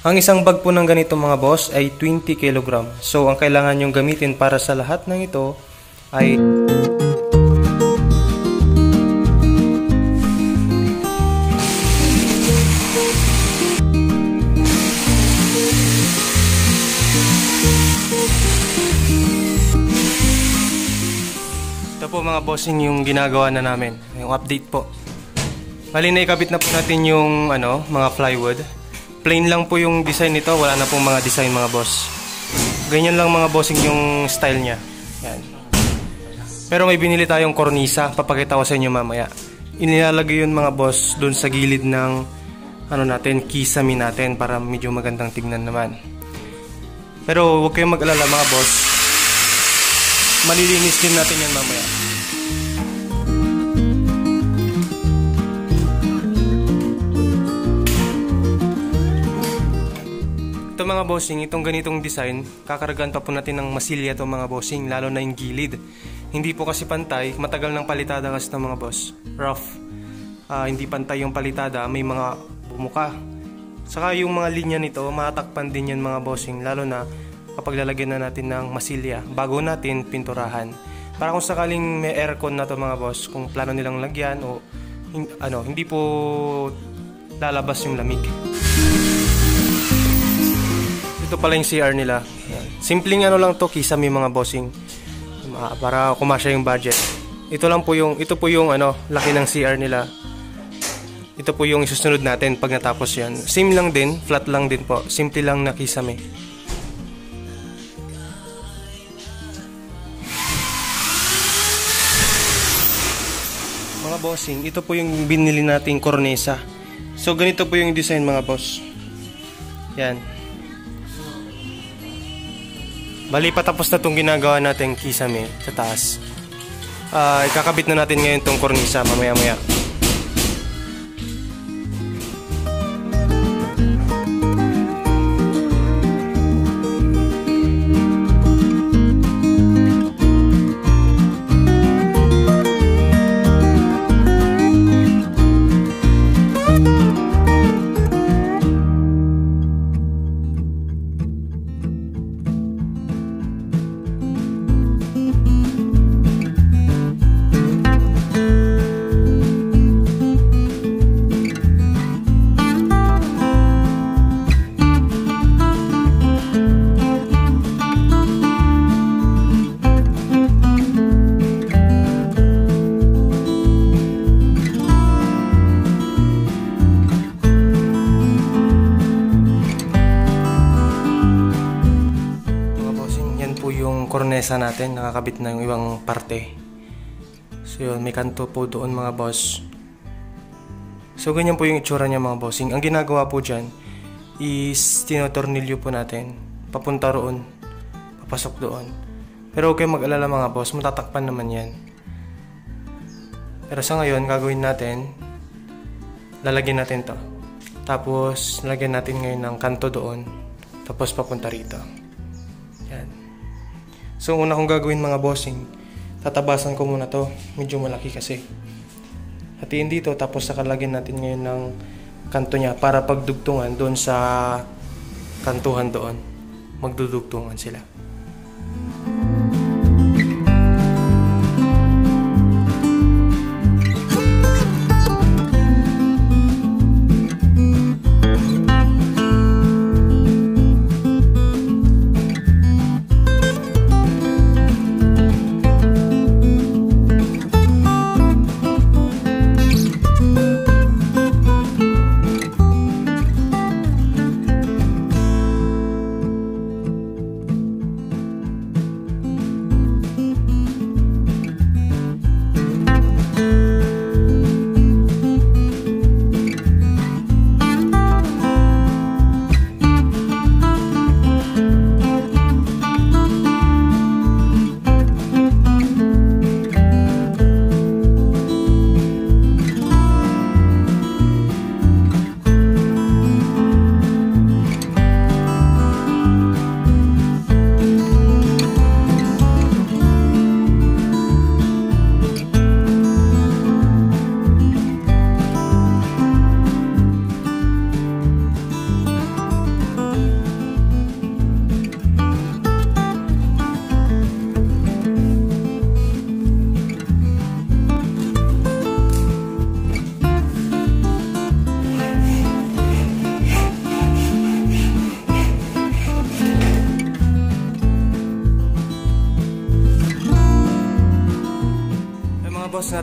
Ang isang bag po ng ganito mga boss ay 20 kg. So ang kailangan nyong gamitin para sa lahat ng ito ay ito po mga bossing yung ginagawa na namin, yung update po. Bali na ikabit na po natin yung mga plywood. Plain lang po yung design nito, wala na pong mga design mga boss. Ganyan lang mga bossing yung style niya. Yan. Pero may binili tayong kornisa, papakita ko sa inyo mamaya. Inilalagay yun mga boss doon sa gilid ng kisame natin para medyo magandang tignan naman. Pero huwag kayong mag-alala mga boss. Malilinis din natin yan mamaya. Ito mga bossing, itong ganitong design, kakaragahan pa po natin ng masilya ito mga bossing, lalo na yung gilid. Hindi po kasi pantay, matagal ng palitada kasi ng mga boss. Rough. Hindi pantay yung palitada, may mga bumuka. Saka yung mga linya nito, matakpan din yan mga bossing, lalo na kapag lalagyan na natin ng masilya bago natin pinturahan. Para kung sakaling may aircon na to mga boss, kung plano nilang lagyan o hindi po lalabas yung lamig. Ito pala yung CR nila. Simpleng lang to, kisame mga bossing. Para kumasya yung budget. Ito po yung laki ng CR nila. Ito po yung isusunod natin pag natapos yan. Same lang din, flat lang din po. Simple lang na kisame. Mga bossing, ito po yung binili nating kornesa. So ganito po yung design mga boss. Yan. Bali patapos na itong ginagawa natin kisame sa taas. Ikakabit na natin ngayon itong kornisa mamaya-maya. Kornesa natin, nakakabit na yung ibang parte. So yun, may kanto po doon mga boss. So ganyan po yung itsura niya mga bossing. Ang ginagawa po dyan is tinotornilyo po natin papunta roon, papasok doon. Pero huwag kayong mag-alala mga boss, matatakpan naman yan. Pero sa ngayon, gagawin natin, lalagyan natin to. Tapos lalagyan natin ngayon ng kanto doon, tapos papunta rito. Yan. So una kong gagawin mga bossing, tatabasan ko muna to, medyo malaki kasi. Hatiin dito, tapos sakalagyan natin ngayon ng kanto niya para pagdugtungan doon sa kantuhan doon. Magdudugtungan sila.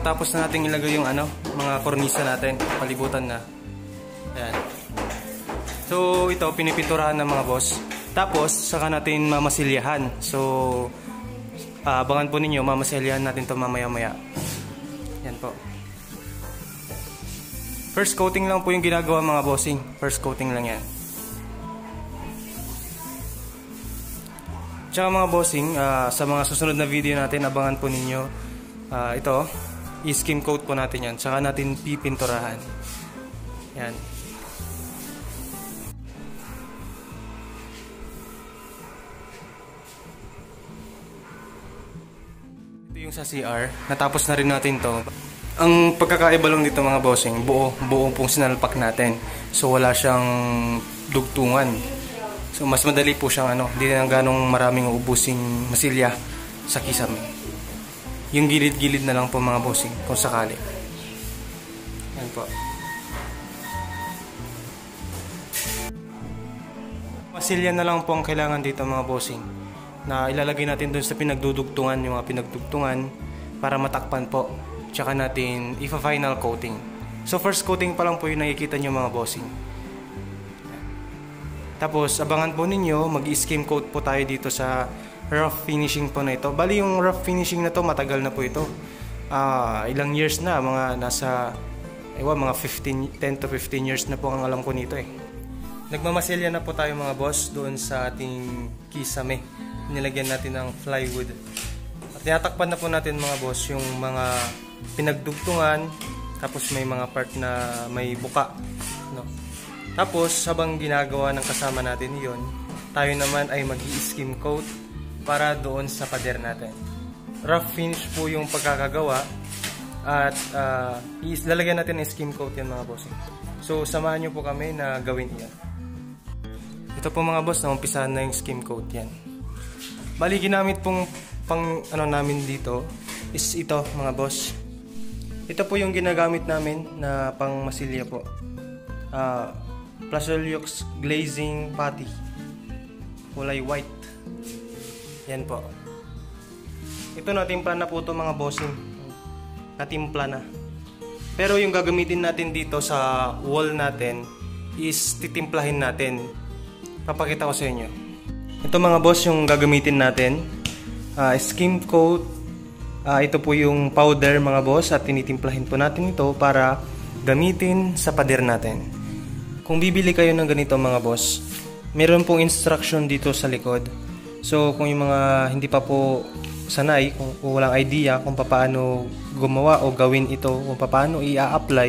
natapos na natin ilagay yung mga kornisa natin, palibutan na. Ayan. So ito pinipinturahan ng mga boss. Tapos saka natin mamasilyahan. So abangan po ninyo, mamasilyahan natin to mamaya-maya. Yan po. First coating lang po yung ginagawa mga bossing. First coating lang yan. Tsaka mga bossing, sa mga susunod na video natin, abangan po ninyo ito, i-skim coat po natin yan. Tsaka natin pipinturahan. Yan. Ito yung sa CR. Natapos na rin natin to. Ang pagkakaiba lang dito mga bossing, buo pong sinalpak natin. So wala siyang dugtungan. So mas madali po siyang hindi na ganong maraming ubusing masilya sa kisame. Yung gilid-gilid na lang po mga bossing kung sakali. Yan po. Masilya na lang po ang kailangan dito mga bossing. Na ilalagay natin dun sa pinagdudugtungan, yung mga pinagdugtungan para matakpan po. Tsaka natin ifa-final coating. So first coating pa lang po yung nakikita nyo mga bossing. Tapos abangan po ninyo, mag-skim coat po tayo dito sa rough finishing po na ito. Bali yung rough finishing na to matagal na po ito. Ilang years na, mga nasa mga 10 to 15 years na po ang alam ko nito eh. Nagmamasilya na po tayo mga boss doon sa ating kisame. Nilagyan natin ng plywood. At tinatakpan na po natin mga boss yung mga pinagdugtungan, tapos may mga part na may buka, no? Tapos habang ginagawa ng kasama natin yon, tayo naman ay mag-i-skim coat para doon sa pader natin. Rough finish po yung pagkakagawa at lalagyan natin ng skim coat yan mga boss. So samahan nyo po kami na gawin yan. Ito po mga boss, naumpisahan na yung skim coat yan. Bali ginamit pong namin dito is ito mga boss. Ito po yung ginagamit namin na pang masilya po. Plasiolux glazing putty. Kulay white. Yan po. Ito natimpla na po ito mga bossing. Natimpla na. Pero yung gagamitin natin dito sa wall natin is titimplahin natin. Papakita ko sa inyo. Ito mga boss yung gagamitin natin. Skim coat. Ito po yung powder mga boss at tinitimplahin po natin ito para gamitin sa pader natin. Kung bibili kayo ng ganito mga boss, meron pong instruction dito sa likod. So kung yung mga hindi pa po sanay, kung walang idea kung paano gumawa o gawin ito, kung paano i-apply,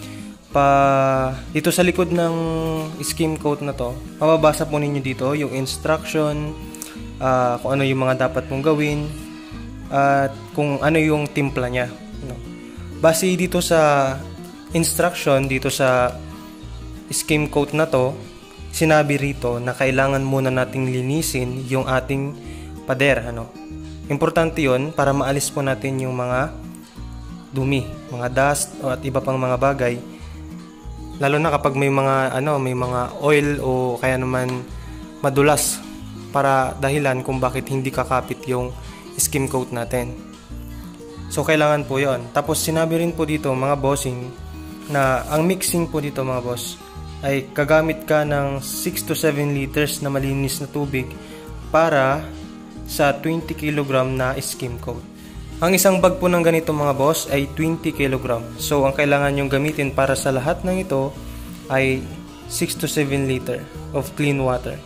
dito sa likod ng skim coat na to, mababasa po ninyo dito yung instruction, kung ano yung mga dapat mong gawin, at kung ano yung timpla niya, no? Base dito sa instruction dito sa skim coat na to, sinabi rito na kailangan muna nating linisin yung ating pader, Importante yon para maalis po natin yung mga dumi, mga dust at iba pang mga bagay. Lalo na kapag may mga may mga oil o kaya naman madulas, para dahilan kung bakit hindi kakapit yung skim coat natin. So kailangan po 'yon. Tapos sinabi rin po dito mga bossing na ang mixing po dito mga boss ay gagamit ka ng 6 to 7 liters na malinis na tubig para sa 20 kg na skim coat. Ang isang bag po ng ganito mga boss ay 20 kg. So ang kailangan nyong gamitin para sa lahat ng ito ay 6 to 7 liter of clean water.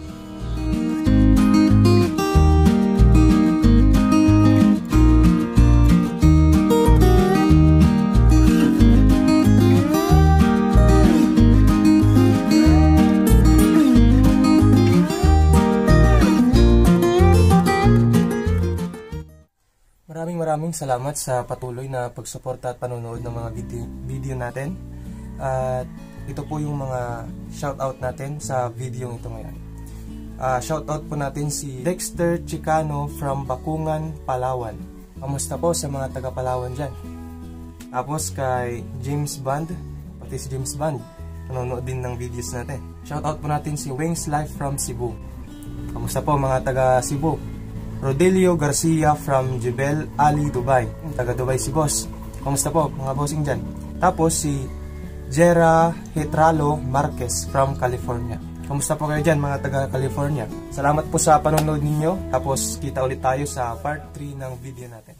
Maraming salamat sa patuloy na pagsuporta at panonood ng mga video natin. At ito po yung mga shoutout natin sa video ito ngayon. Shoutout po natin si Dexter Chicano from Bakungan, Palawan. Kamusta po sa mga taga Palawan dyan? Tapos kay James Band, pati si James Band, nanonood din ng videos natin. Shoutout po natin si Wings Life from Cebu. Kamusta po mga taga Cebu? Rodelio Garcia from Jebel Ali, Dubai. Taga Dubai si boss. Kamusta po mga bossing dyan? Tapos si Jera Hitralo Marquez from California. Kamusta po kayo dyan mga taga California? Salamat po sa panonood ninyo. Tapos kita ulit tayo sa part 3 ng video natin.